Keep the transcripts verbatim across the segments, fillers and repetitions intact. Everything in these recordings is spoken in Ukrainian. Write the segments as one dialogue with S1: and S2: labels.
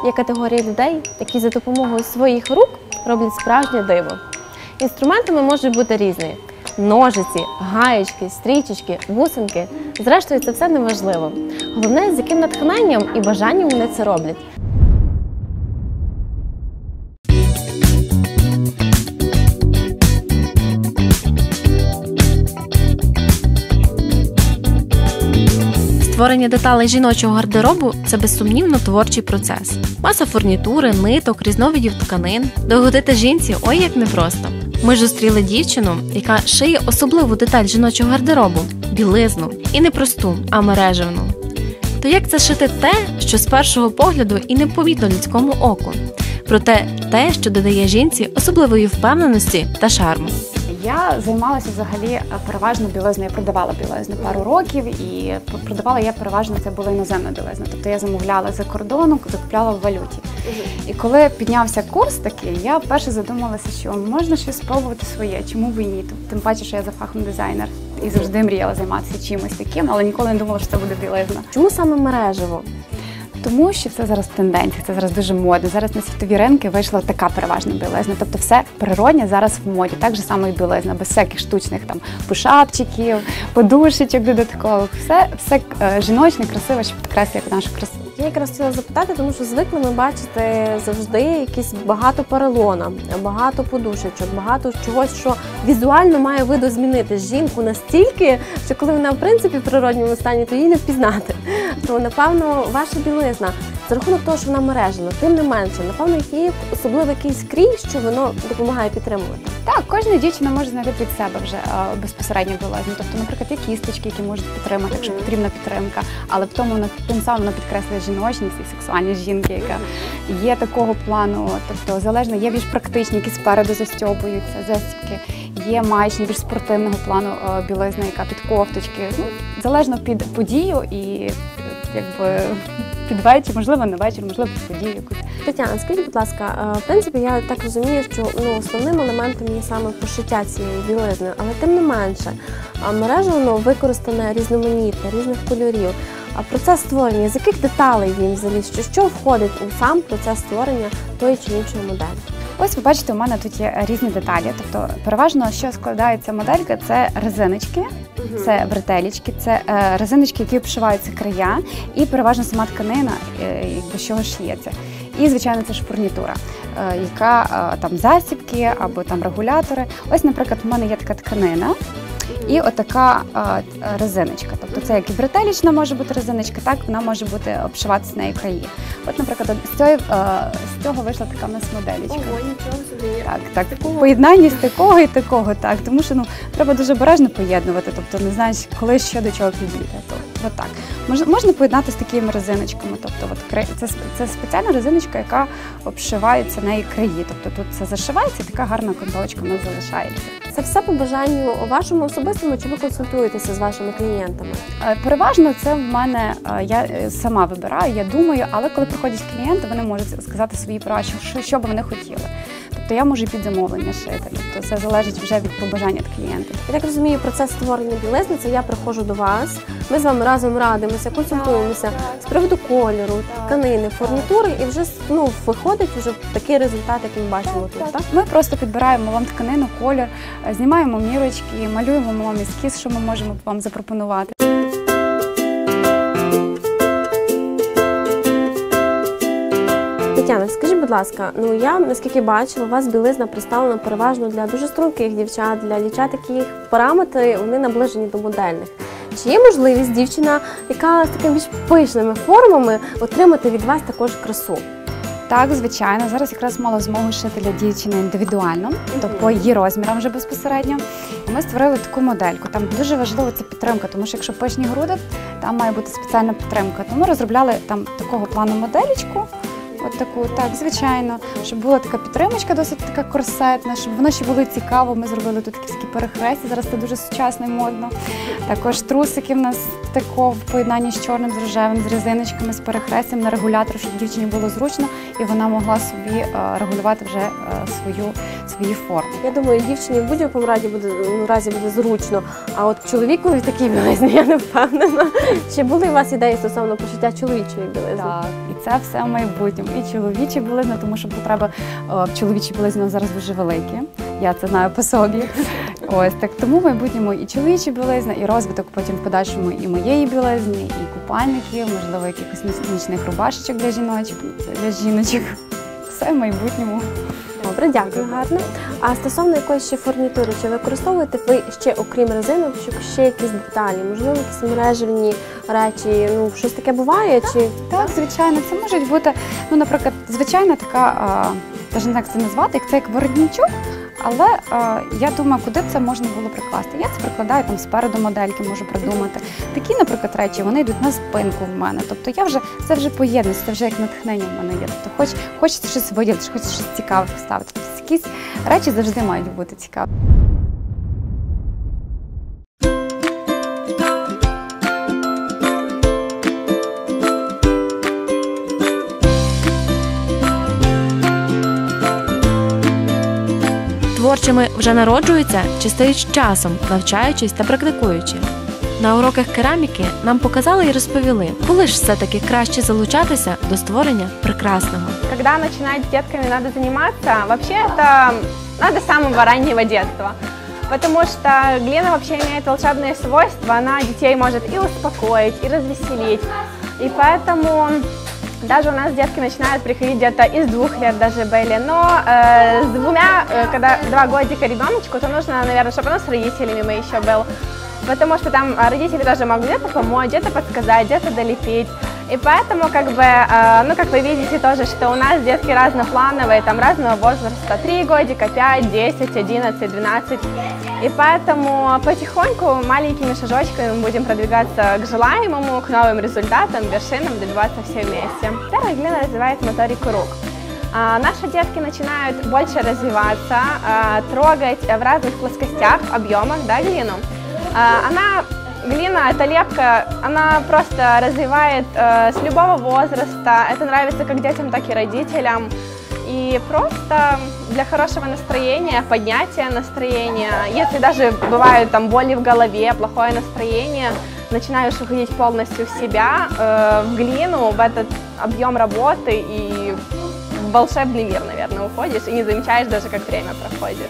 S1: є категорія людей, які за допомогою своїх рук роблять справжнє диво. Інструментами можуть бути різні – ножиці, гаєчки, стрічечки, бусинки. Зрештою, це все неважливо. Головне, з яким натхненням і бажанням вони це роблять. Створення деталей жіночого гардеробу – це безсумнівно творчий процес. Маса фурнітури, ниток, різновидів тканин. Догодити жінці ой як непросто. Ми ж зустріли дівчину, яка шиє особливу деталь жіночого гардеробу – білизну. І не просту, а мережевну. То як це шити те, що з першого погляду і не помітно людському оку? Проте те, що додає жінці особливої впевненості та шарму.
S2: Я займалася взагалі переважно білизною, я продавала білизну пару років, і продавала я переважно, це була іноземна білизна. Тобто я замовляла за кордону, закупляла в валюті. І коли піднявся курс такий, я вперше задумалася, що можна щось спробувати своє, чому б і ні. Тим паче, що я за фахом дизайнер і завжди мріяла займатися чимось таким, але ніколи не думала, що це буде білизна.
S1: Чому саме мережево?
S2: Тому що це зараз тенденція, це зараз дуже модно. Зараз на світові ринки вийшла така переважна білизна. Тобто все природнє зараз в моді, так же само і білизна, без всяких штучних там пушапчиків, подушечок додаткових. Все, все жіночне, красиве, що підкреслює нашу красу.
S1: Я якраз хотіла запитати, тому що звикли ми бачити завжди якісь багато поролона, багато подушечок, багато чогось, що візуально має видозмінити жінку настільки, що коли вона в принципі в природньому стані, то її не впізнати. То, напевно, ваша білизна, за рахунок того, що вона мережена, тим не менше, напевно, є особливий якийсь крій, що воно допомагає підтримувати.
S2: Так, кожна дівчина може знайти під себе вже а, безпосередньо білизну. Тобто, наприклад, є кісточки, які можуть підтримати, якщо потрібна підтримка, але в тому вона тим самим вона підкреслює жіночність і сексуальність жінки, яка є такого плану, тобто залежно, є більш практичні, які спереду застьобуються, застібки, є маячні, більш спортивного плану а, білизна, яка під кофточки, ну, залежно під подію і якби під вечір, можливо, на вечір, можливо, під подію якусь.
S1: Тетяна, скажіть, будь ласка, в принципі, я так розумію, що ну, основним елементом є саме пошиття цієї білизни, але тим не менше, мережево використане різноманітне, різних кольорів. А процес створення, з яких деталей він взагалі, що, що входить у сам процес створення тої чи іншої моделі?
S2: Ось ви бачите, у мене тут є різні деталі. Тобто, переважно, що складається моделька, це резиночки, uh-huh. це бретелечки, це е, резиночки, які обшиваються края, і переважно сама тканина, е, з чого шиється. І, звичайно, це ж фурнітура, е, яка е, там засібки або там регулятори. Ось, наприклад, у мене є така тканина. І отака а, резиночка. Тобто це як і бретелічна може бути резиночка, так вона може бути обшиватися нею краї. От, наприклад, з цього, а, з цього вийшла така в нас моделічка.
S1: Ого, нічого собі.
S2: Так, так. Такого. Поєднання з такого і такого, так. Тому що ну, треба дуже обережно поєднувати, тобто не знаєш, коли що до чого підійде. От так. Мож, можна поєднати з такими резиночками. Тобто, от, це, це спеціальна резиночка, яка обшивається нею краї. Тобто тут це зашивається, і така гарна контовочка в нас залишається.
S1: Це все по бажанню вашому особистому, чи ви консультуєтеся з вашими клієнтами?
S2: Переважно це в мене, я сама вибираю, я думаю, але коли приходять клієнти, вони можуть сказати свої права, що, що б вони хотіли. Тобто я можу під замовлення шити, тобто це залежить вже від побажання клієнтів.
S1: Я так розумію, процес створення білизни – це я приходжу до вас, ми з вами разом радимося, консультуємося з приводу кольору, тканини, фурнітури, і вже ну, виходить вже такий результат, який ми бачимо тут, так?
S2: Ми просто підбираємо вам тканину, колір, знімаємо мірочки, малюємо вам ескіз, що ми можемо вам запропонувати.
S1: Тетяна, скажіть, будь ласка, ну я, наскільки бачила, у вас білизна представлена переважно для дуже струнких дівчат, для дівчат, яких параметри, вони наближені до модельних. Чи є можливість дівчина, яка з такими більш пишними формами, отримати від вас також красу?
S2: Так, звичайно. Зараз якраз мала змогу шити для дівчини індивідуально, тобто по її розмірам вже безпосередньо. Ми створили таку модельку. Там дуже важливо це підтримка, тому що якщо пишні груди, там має бути спеціальна підтримка. Тому розробляли там такого плану моделечку. От таку, так, звичайно, щоб була така підтримочка, досить така корсетна, щоб воно ще було цікаво. Ми зробили тут такі перехрестя, зараз це дуже сучасно і модно. Також трусики в нас такого в поєднанні з чорним, з рожевим, з резиночками, з перехрестям на регулятор, щоб дівчині було зручно і вона могла собі регулювати вже свою, свої форми.
S3: Я думаю, дівчині в будь-якому разі буде, ну, разі буде зручно, а от чоловікові такі білизні, я не впевнена. Чи були у вас ідеї стосовно пошиття чоловічої білизни?
S2: Так, і це все в майбутньому. І чоловічі білизни, тому що потреби о, в чоловічій білизні зараз дуже великі. Я це знаю по собі. Ось так тому в майбутньому і чоловічі білизни, і розвиток потім в подальшому і моєї білизни, і купальників, можливо, якихось нічних рубашечок для жіночок, для жіночок. Все в майбутньому.
S3: Добре, дякую, гарно. А стосовно якоїсь ще фурнітури, чи використовуєте ви ще, окрім резинок, ще якісь деталі? Можливо, якісь мережевні речі, ну, щось таке буває? Чи...
S2: Так, звичайно, це можуть бути, ну, наприклад, звичайна така, навіть не знаю, як це назвати, як це як воротничок, але а, я думаю, куди б це можна було прикласти. Я це прикладаю там спереду модельки, можу придумати. Такі, наприклад, речі, вони йдуть на спинку в мене. Тобто я вже, це вже поєднується, це вже як натхнення в мене є. Тобто хоч, хочеться щось виділити, хочеться щось цікаве поставити. Тобто якісь речі завжди мають бути цікаві.
S1: Творчими вже народжуються чи стають з часом, навчаючись та практикуючи. На уроках кераміки нам показали і розповіли, коли ж все-таки краще залучатися до створення прекрасного.
S4: Когда начинать с детками надо заниматься, вообще это надо с самого раннего детства. Потому что глина вообще имеет волшебные свойства, она детей может и успокоить, и развеселить. И поэтому даже у нас детки начинают приходить где-то из двух лет, даже были. Но э, с двумя, э, когда два годика ребеночку, то нужно, наверное, чтобы он с родителями мы еще был. Потому что там родители тоже могут где-то помочь, где-то подсказать, где-то долепить. И поэтому, как бы, э, ну, как вы видите тоже, что у нас детки разноплановые, там разного возраста, три годика, пять, десять, одиннадцать, двенадцать. И поэтому потихоньку, маленькими шажочками мы будем продвигаться к желаемому, к новым результатам, вершинам, добиваться все вместе. Первая глина развивает моторику рук. А, наши детки начинают больше развиваться, а, трогать в разных плоскостях, объемах, да, глину. А, она Глина, это лепка, она просто развивает э, с любого возраста. Это нравится как детям, так и родителям. И просто для хорошего настроения, поднятия настроения. Если даже бывают там боли в голове, плохое настроение, начинаешь уходить полностью в себя, э, в глину, в этот объем работы и в волшебный мир, наверное, уходишь и не замечаешь даже, как время проходит.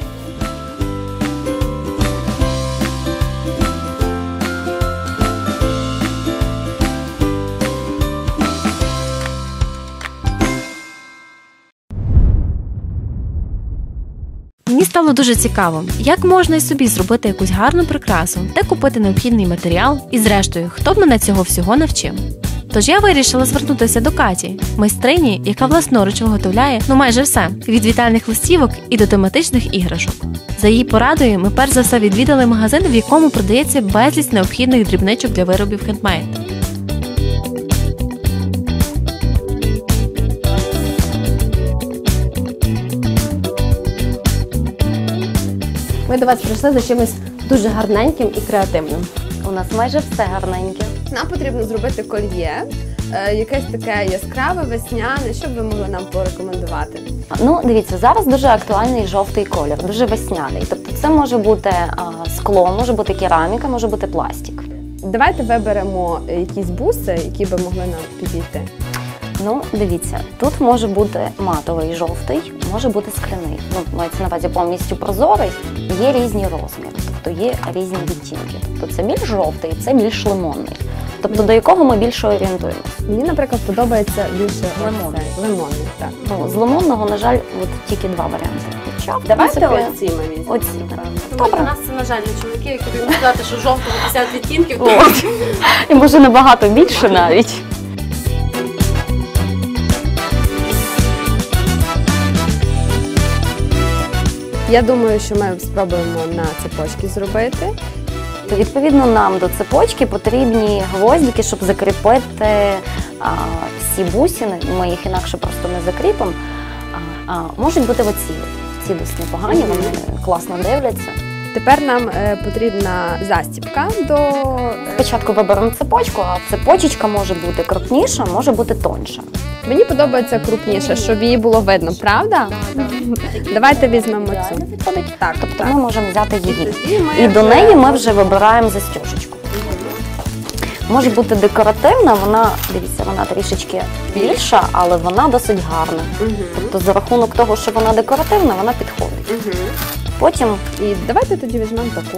S1: Мені стало дуже цікаво, як можна і собі зробити якусь гарну прикрасу, де купити необхідний матеріал і, зрештою, хто б мене цього всього навчив. Тож я вирішила звернутися до Каті, майстрині, яка власноруч виготовляє ну майже все – від вітальних листівок і до тематичних іграшок. За її порадою ми перш за все відвідали магазин, в якому продається безліч необхідних дрібничок для виробів хендмейд.
S3: Ми до вас прийшли за чимось дуже гарненьким і креативним.
S5: У нас майже все гарненьке.
S6: Нам потрібно зробити кольє, е, якесь таке яскраве, весняне, що б ви могли нам порекомендувати?
S5: Ну, дивіться, зараз дуже актуальний жовтий колір, дуже весняний. Тобто це може бути а, скло, може бути кераміка, може бути пластик.
S6: Давайте виберемо якісь буси, які би могли нам підійти.
S5: Ну, дивіться, тут може бути матовий жовтий, може бути скляний. Ну, мається на увазі повністю прозорий, є різні розміри, тобто є різні відтінки. Тобто це більш жовтий, це більш лимонний. Тобто до якого ми більше орієнтуємося?
S6: Мені, наприклад, подобається більше
S5: лимонний.
S6: Лимонний, так.
S5: Ну, з лимонного, на жаль, от тільки два варіанти. Хоча,
S6: Давайте
S5: принципі,
S6: оці ми візьмемо.
S5: Оці.
S3: Добре. У нас це, на жаль, є чоловіки, які будуть сказати, що жовтого п'ятдесят відтінків.
S5: О, і може набагато більше навіть.
S6: Я думаю, що ми спробуємо на цепочки зробити.
S5: То, відповідно, нам до цепочки потрібні гвоздики, щоб закріпити а, всі бусини. Ми їх інакше просто не закріпимо. А, а, можуть бути оці. Ці досить непогані, вони класно дивляться.
S6: Тепер нам е, потрібна застібка до...
S5: Спочатку виберемо цепочку, а цепочечка може бути крупніша, може бути тоньша.
S6: Мені подобається крупніше, щоб її було видно, правда? Давайте візьмемо цю.
S5: Так, тобто ми можемо взяти її.
S6: І ми
S5: І до
S6: вже-
S5: неї ми вже вибираємо застіжечку. Може бути декоративна, вона, дивіться, вона трішечки більша, але вона досить гарна. Тобто за рахунок того, що вона декоративна, вона підходить. Потім
S6: І давайте тоді візьмемо таку.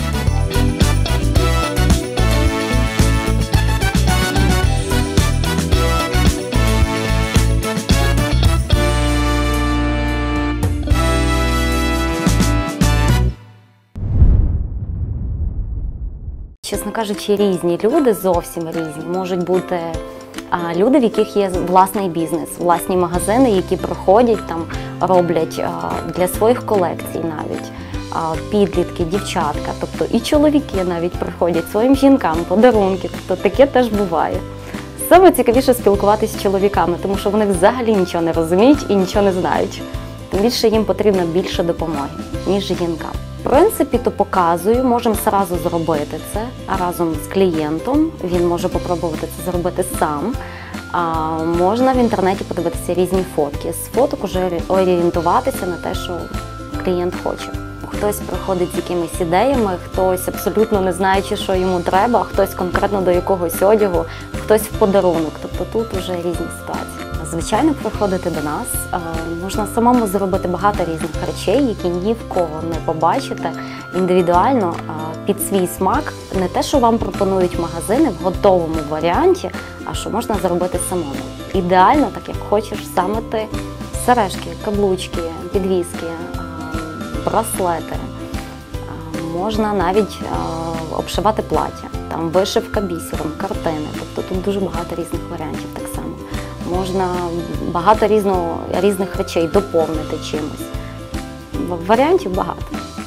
S5: чесно кажучи, різні люди, зовсім різні. Можуть бути а, люди, в яких є власний бізнес, власні магазини, які проходять, там, роблять а, для своїх колекцій навіть. А, підлітки, дівчатка, тобто і чоловіки навіть приходять своїм жінкам подарунки, тобто таке теж буває. Саме цікавіше спілкуватися з чоловіками, тому що вони взагалі нічого не розуміють і нічого не знають. Тим більше їм потрібно більше допомоги, ніж жінкам. В принципі, то показую, можемо зразу зробити це разом з клієнтом. Він може спробувати це зробити сам. А можна в інтернеті подивитися різні фотки. З фоток вже орієнтуватися на те, що клієнт хоче. Хтось приходить з якимись ідеями, хтось абсолютно не знаючи, що йому треба, хтось конкретно до якогось одягу, хтось в подарунок. Тобто тут вже різні ситуації. Звичайно, приходити до нас, можна самому зробити багато різних речей, які ні в кого не побачите індивідуально під свій смак. Не те, що вам пропонують магазини в готовому варіанті, а що можна зробити самому. Ідеально, так як хочеш, саме ти сережки, каблучки, підвіски, браслети. Можна навіть обшивати плаття, там вишивка бісером, картини. Тобто тут дуже багато різних варіантів так само. Можна багато різного, різних речей доповнити чимось. Варіантів багато.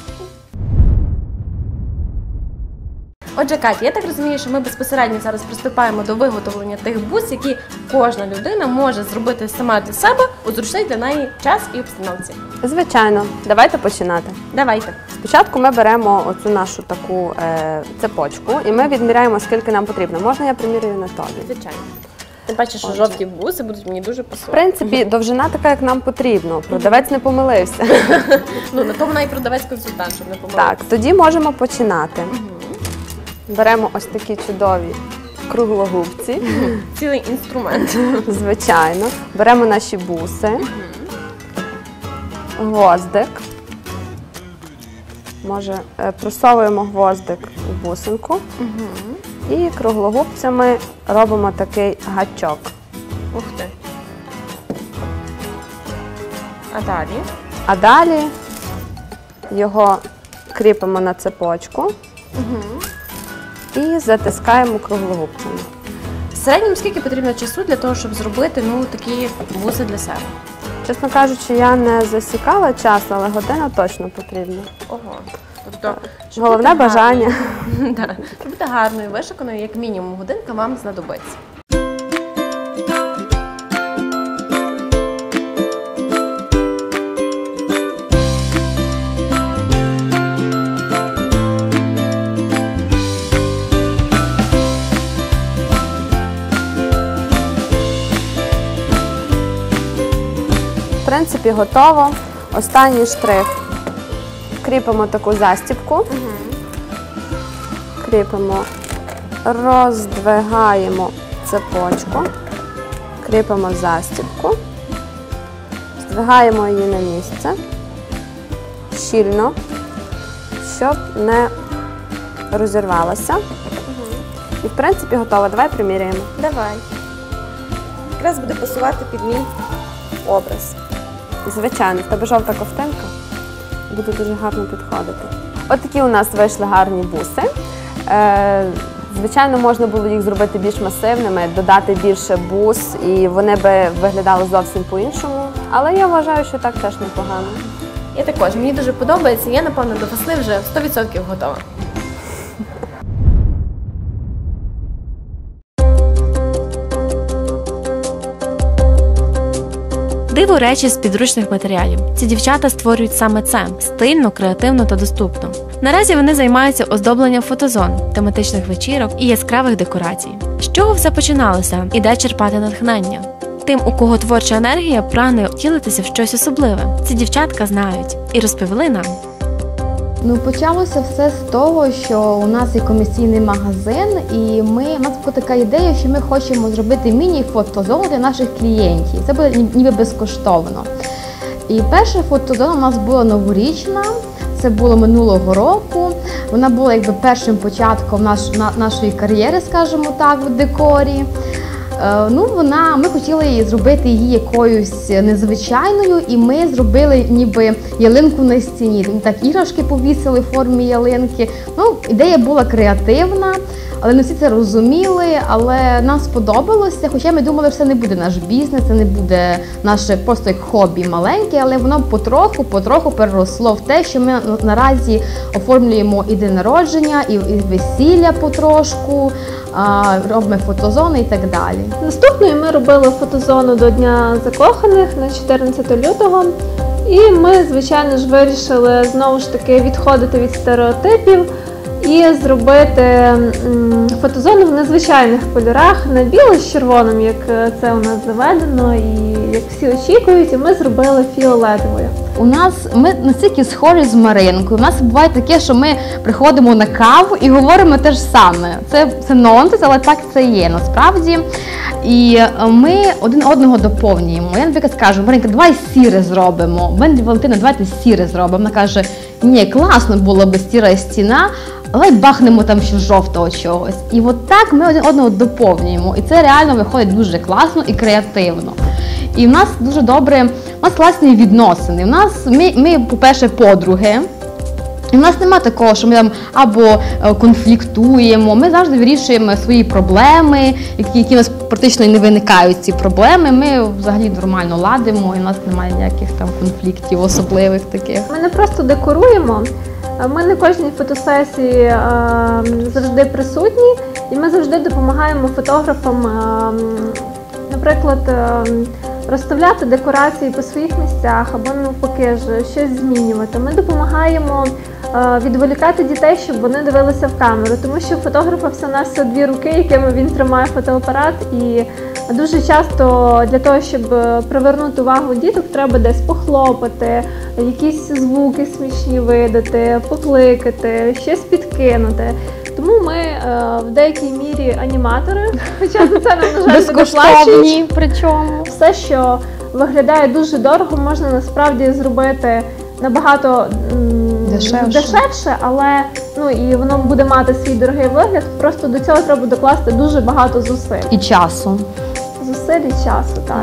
S1: Отже, Катя, я так розумію, що ми безпосередньо зараз приступаємо до виготовлення тих бус, які кожна людина може зробити сама для себе у зручний для неї час і обстановці.
S6: Звичайно, давайте починати.
S1: Давайте.
S6: Спочатку ми беремо оцю нашу таку е, цепочку і ми відміряємо, скільки нам потрібно. Можна я примірюю на тобі?
S1: Звичайно. Тим паче, що жовті буси будуть мені дуже
S6: В
S1: пасувати.
S6: принципі, довжина така, як нам потрібно. Продавець не помилився.
S1: Ну, на то вона і продавець-консультант, щоб не помилитися.
S6: Так, тоді можемо починати. Беремо ось такі чудові круглогубці.
S1: Цілий інструмент.
S6: Звичайно. Беремо наші буси, гвоздик. Може, е, просовуємо гвоздик у бусинку. І круглогубцями робимо такий гачок.
S1: Ух ти. А далі?
S6: А далі його кріпимо на цепочку і затискаємо круглогубцями.
S1: В середньому скільки потрібно часу для того, щоб зробити ну, такі буси для себе?
S6: Чесно кажучи, я не засікала час, але година точно потрібна.
S1: Ого. Тобто, щоб
S6: Головне
S1: бути
S6: бажання.
S1: гарною- Да. Щоб бути гарною, вишиканою, як мінімум годинка вам знадобиться.
S6: В принципі, готово. Останній штрих. Кріпимо таку застібку. Кріпимо, роздвигаємо цепочку, кріпимо застібку, здвигаємо її на місце, щільно, щоб не розірвалася. І, в принципі, готово. Давай приміряємо.
S1: Давай. Якраз буде пасувати під мій образ.
S6: Звичайно, в тебе жовта ковтинка буде дуже гарно підходити. От такі у нас вийшли гарні буси. Е, звичайно, можна було їх зробити більш масивними, додати більше бус, і вони би виглядали зовсім по-іншому. Але я вважаю, що так теж непогано.
S1: Я також, мені дуже подобається, я, напевно, до весни вже сто відсотків готова. На диво речі з підручних матеріалів. Ці дівчата створюють саме це – стильно, креативно та доступно. Наразі вони займаються оздобленням фотозон, тематичних вечірок і яскравих декорацій. З чого все починалося і де черпати натхнення? Тим, у кого творча енергія прагне втілитися в щось особливе. Ці дівчатка знають і розповіли нам.
S7: Ну, почалося все з того, що у нас є комерційний магазин, і ми, у нас була така ідея, що ми хочемо зробити міні-фотозону для наших клієнтів. Це буде ніби безкоштовно. І перша фотозона у нас була новорічна, це було минулого року. Вона була якби першим початком наш, на, нашої кар'єри, скажімо так, в декорі. Ну, вона, ми хотіли її зробити її якоюсь незвичайною, і ми зробили ніби ялинку на стіні. Так, іграшки повісили в формі ялинки. Ну, ідея була креативна, але не всі це розуміли, але нам сподобалося, хоча ми думали, що це не буде наш бізнес, це не буде наше просто як хобі маленьке, але воно потроху, потроху переросло в те, що ми наразі оформлюємо і день народження, і весілля потрошку, робимо фотозони і так далі.
S3: Наступною ми робили фотозону до Дня закоханих на чотирнадцяте лютого. І ми, звичайно ж, вирішили знову ж таки відходити від стереотипів і зробити фотозону в незвичайних кольорах, не біло з червоним, як це у нас заведено, і як всі очікують, і ми зробили фіолетовою.
S7: У нас, ми настільки схожі з Маринкою, у нас буває таке, що ми приходимо на каву і говоримо те ж саме. Це, це нонсенс, але так це є насправді. І ми один одного доповнюємо. Я, наприклад, скажу: Маринка, давай сіре зробимо. Мене Валентина, давайте сіре зробимо. Вона каже: ні, класно було б сіра стіна, давай бахнемо там ще жовтого чогось. І от так ми один одного доповнюємо. І це реально виходить дуже класно і креативно. І в нас дуже добре, у нас класні відносини. У нас, ми, ми по-перше, подруги. І в нас немає такого, що ми там або конфліктуємо, ми завжди вирішуємо свої проблеми, які, які у нас практично не виникають ці проблеми. Ми взагалі нормально ладимо, і у нас немає ніяких там конфліктів особливих таких.
S3: Ми не просто декоруємо, ми на кожній фотосесії а, завжди присутні, і ми завжди допомагаємо фотографам, а, наприклад, а, розставляти декорації по своїх місцях або навпаки ж щось змінювати. Ми допомагаємо а, відволікати дітей, щоб вони дивилися в камеру, тому що фотографа всього-навсього дві руки, якими він тримає фотоапарат, і дуже часто для того, щоб привернути увагу діток, треба десь похлопати, якісь звуки смішні видати, покликати, щось підкинути. Тому ми е, в деякій мірі аніматори, хоча за це нам, на жаль,
S7: безкоштовні, причому.
S3: Все, що виглядає дуже дорого, можна насправді зробити набагато
S7: дешевше,
S3: дешевше, але ну, і воно буде мати свій дорогий вигляд, просто до цього треба докласти дуже багато зусиль.
S7: І часу.
S3: Зусиль і часу, так.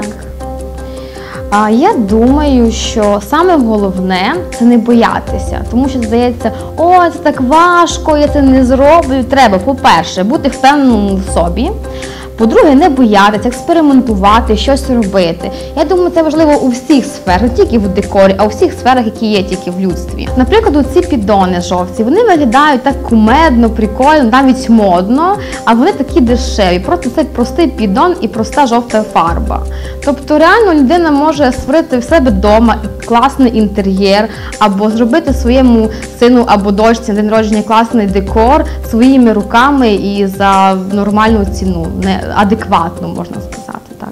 S7: А я думаю, що саме головне – це не боятися, тому що здається, о, це так важко, я це не зроблю. Треба, по-перше, бути впевненим в собі. По-друге, не боятися, експериментувати, щось робити. Я думаю, це важливо у всіх сферах, не тільки в декорі, а у всіх сферах, які є тільки в людстві. Наприклад, оці піддони жовті, вони виглядають так кумедно, прикольно, навіть модно, а вони такі дешеві. Просто це простий піддон і проста жовта фарба. Тобто реально людина може створити в себе вдома класний інтер'єр, або зробити своєму сину або дочці на день народження класний декор своїми руками і за нормальну ціну. Не адекватно, можна сказати, так.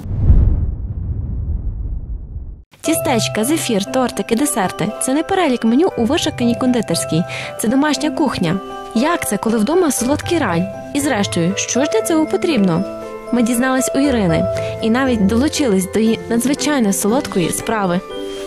S1: Тістечка, зефір, тортики, десерти – це не перелік меню у вишуканій кондитерській. Це домашня кухня. Як це, коли вдома солодкий рай? І зрештою, що ж для цього потрібно? Ми дізнались у Ірини і навіть долучились до її надзвичайно солодкої справи.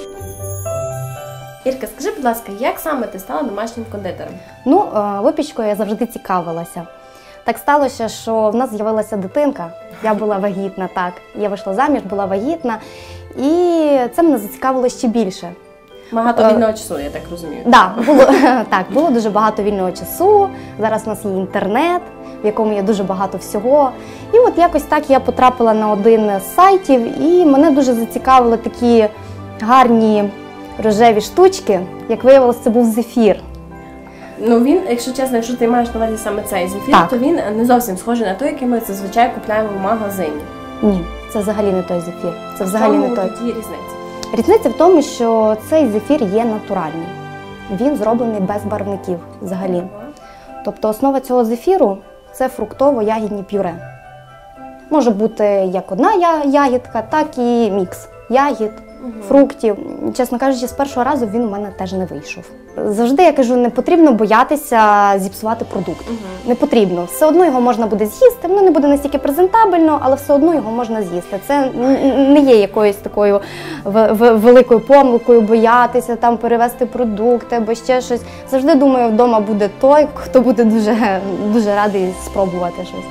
S8: Ірка, скажи, будь ласка, як саме ти стала домашнім кондитером?
S5: Ну, випічкою я завжди цікавилася. Так сталося, що в нас з'явилася дитинка, я була вагітна, так. Я вийшла заміж, була вагітна, і це мене зацікавило ще більше.
S8: Багато вільного часу, я так розумію.
S5: Да, було, так, було дуже багато вільного часу, зараз у нас є інтернет, в якому є дуже багато всього. І от якось так я потрапила на один з сайтів, і мене дуже зацікавили такі гарні рожеві штучки. Як виявилося, це був зефір.
S8: Ну він, якщо чесно, якщо ти маєш на увазі саме цей зефір,
S5: так,
S8: то він не зовсім схожий на той, який ми зазвичай купляємо в магазині.
S5: Ні, це взагалі не той зефір. Це взагалі не той.
S8: Тоді різниця.
S9: Різниця в тому, що цей зефір є натуральний. Він зроблений без барвників взагалі. Тобто основа цього зефіру – це фруктово-ягідні пюре. Може бути як одна ягідка, так і мікс ягід, фруктів. Чесно кажучи, з першого разу він у мене теж не вийшов. Завжди я кажу, не потрібно боятися зіпсувати продукт. Угу. Не потрібно. Все одно його можна буде з'їсти, воно не буде настільки презентабельно, але все одно його можна з'їсти. Це не є якоюсь такою великою помилкою боятися, там перевести продукти або ще щось. Завжди думаю, вдома буде той, хто буде дуже, дуже радий спробувати щось.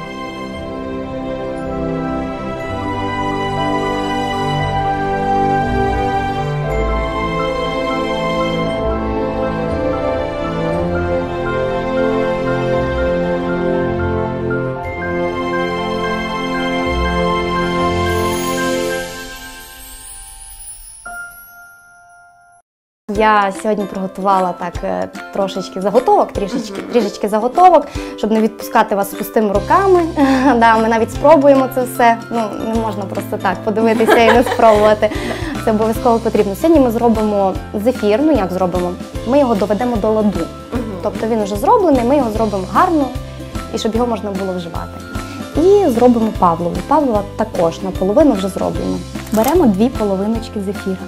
S9: Я сьогодні приготувала так трошечки заготовок, трішечки, трішечки заготовок, щоб не відпускати вас з пустими руками. Да, ми навіть спробуємо це все. Ну, не можна просто так подивитися і не спробувати. Це обов'язково потрібно. Сьогодні ми зробимо зефір. Ну як зробимо? Ми його доведемо до ладу. Тобто він вже зроблений, ми його зробимо гарно, і щоб його можна було вживати. І зробимо павлову. Павлова також наполовину вже зроблена. Беремо дві половиночки зефіра.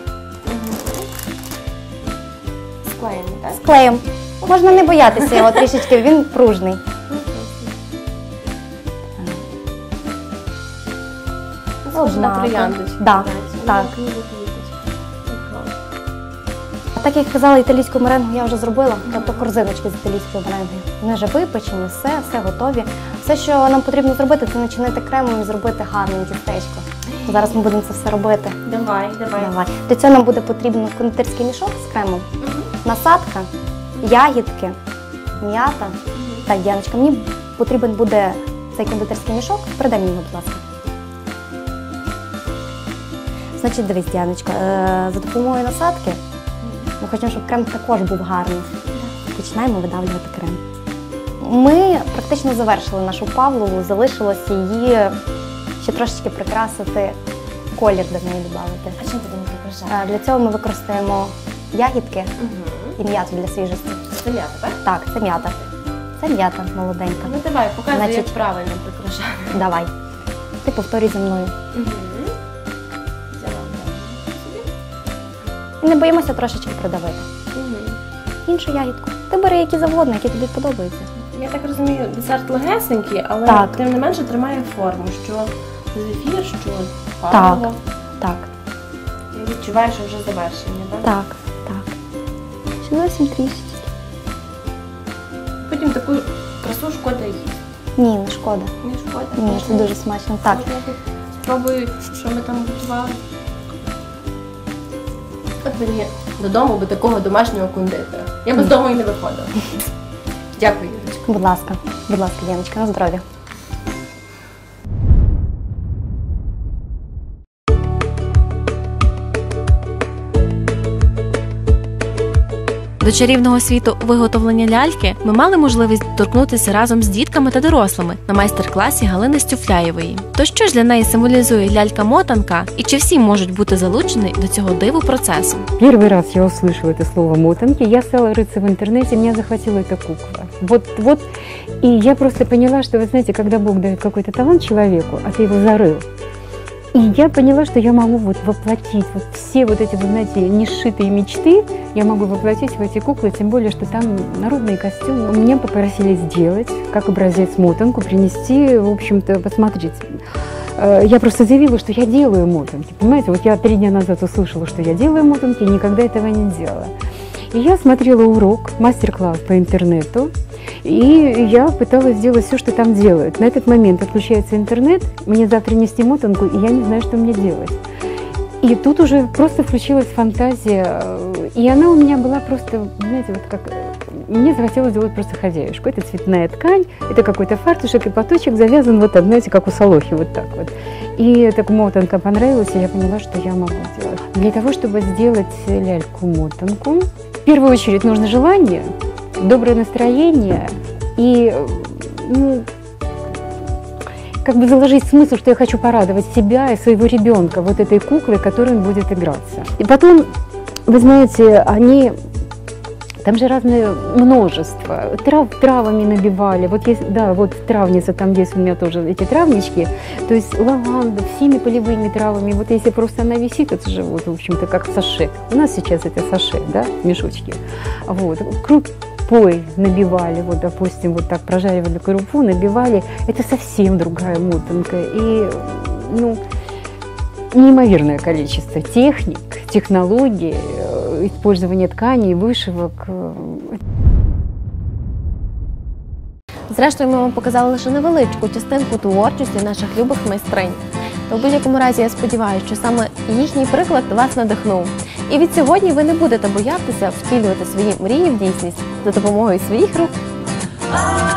S8: Склеєм, так?
S9: Склеєм. Можна не боятися його трішечки, він пружний.
S8: Одна трояндочка.
S9: Да, так. А так як казала, італійську меренгу я вже зробила, тобто корзиночки з італійською меренгою. Вони вже випечені, все, все готові. Все, що нам потрібно зробити, це начинити кремом і зробити гарне тістечко. Зараз ми будемо це все робити.
S8: Давай, давай.
S9: Давай. Для цього нам буде потрібен кондитерський мішок з кремом, угу. насадка, ягідки, м'ята. Угу. Так, Діаночка, мені потрібен буде цей кондитерський мішок. Передай мені його, будь ласка. Значить, дивись, Діаночка, за допомогою насадки ми хочемо, щоб крем також був гарний. Починаємо видавлювати крем. Ми практично завершили нашу павлову, залишилося її ще трошечки прикрасити, колір до неї додати.
S8: А чим ти будемо прикрашати?
S9: Для цього ми використаємо ягідки
S8: угу.
S9: і м'яту для свіжості.
S8: Це м'ята, так?
S9: Так, це м'ята. Це м'ята молоденька.
S8: Ну давай, показуй,
S9: Значить,
S8: як правильно прикрашати.
S9: Давай. Ти повторюй за мною.
S8: Угу.
S9: І не боїмося трошечки придавити.
S8: Угу.
S9: Іншу ягідку. Ти бери які завгодно, які тобі подобаються.
S8: Я так розумію, десерт легесенький, але
S9: так.
S8: тим не менше тримає форму, що зефір, що павло.
S9: Так, так.
S8: Ти відчуваєш, що вже завершення, так?
S9: Так, так. Ще зовсім трішечки.
S8: Потім таку красу шкода їсти.
S9: Ні, не шкода.
S8: Не шкода?
S9: Ні, це дуже смачно. Так.
S8: Спробую, що ми там готували. От мені додому би такого домашнього кондитера. Я б з дому і не виходила. Дякую, Юрочка.
S9: Будь ласка, будь ласка, Діаночка, на здоров'я.
S1: До чарівного світу виготовлення ляльки ми мали можливість торкнутися разом з дітками та дорослими на майстер-класі Галини Стюфляєвої. То що ж для неї символізує лялька-мотанка і чи всі можуть бути залучені до цього диву процесу?
S10: Первый раз я услышала это слово мотанки, я стала рыться в интернете, меня захватила эта кукла. Вот, вот, и я просто поняла, что, вы знаете, когда Бог дает какой-то талант человеку, а ты его зарыл, и я поняла, что я могу вот воплотить вот все вот эти, вы знаете, несшитые мечты, я могу воплотить в эти куклы, тем более, что там народные костюмы. Меня попросили сделать, как образец мотанку, принести, в общем-то, посмотреть. Я просто заявила, что я делаю мотанки, понимаете, вот я три дня назад услышала, что я делаю мотанки, и никогда этого не делала. И я смотрела урок, мастер-класс по интернету, и я пыталась сделать все, что там делают. На этот момент отключается интернет, мне завтра нести мотанку, и я не знаю, что мне делать. И тут уже просто включилась фантазия, и она у меня была просто, знаете, вот как... Мне захотелось сделать просто хозяюшку. Это цветная ткань, это какой-то фартушек, и платочек завязан вот так, знаете, как у Солохи, вот так вот. И эта мотанка понравилась, и я поняла, что я могу делать. Для того, чтобы сделать ляльку-мотанку, в первую очередь нужно желание, доброе настроение и, ну, как бы заложить смысл, что я хочу порадовать себя и своего ребенка вот этой куклой, которой он будет играться. И потом, вы знаете, они... Там же разное множество. Трав, травами набивали. Вот есть, да, вот травница, там есть у меня тоже эти травнички. То есть лаванда, всеми полевыми травами. Вот если просто она висит, это же вот, в общем-то, как саше. У нас сейчас это саше, да, мешочки. Вот. Крупой набивали, вот, допустим, вот так прожаривали крупу, набивали. Это совсем другая мотанка. И, ну, неимоверное количество техник, технологий, использование тканей, вишивок.
S1: Зрештою, ми вам показали лише невеличку частинку творчості наших любих майстринь. Та у будь-якому разі я сподіваюся, що саме їхній приклад вас надихнув. І від сьогодні ви не будете боятися втілювати свої мрії в дійсність за допомогою своїх рук.